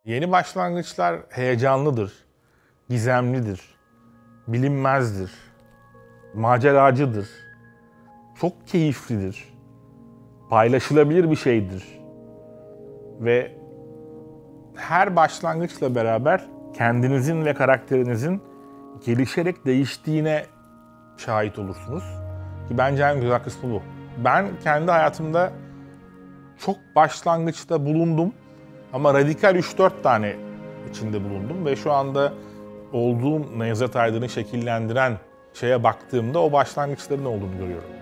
Yeni başlangıçlar heyecanlıdır, gizemlidir, bilinmezdir, maceracıdır, çok keyiflidir, paylaşılabilir bir şeydir. Ve her başlangıçla beraber kendinizin ve karakterinizin gelişerek değiştiğine şahit olursunuz. Ki bence en güzel kısmı bu. Ben kendi hayatımda çok başlangıçta bulundum ama radikal 3-4 tane içinde bulundum ve şu anda olduğum Nevzat Aydın'ı şekillendiren şeye baktığımda o başlangıçların olduğunu görüyorum.